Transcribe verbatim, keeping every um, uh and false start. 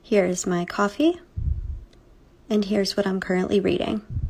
Here's my coffee, and here's what I'm currently reading.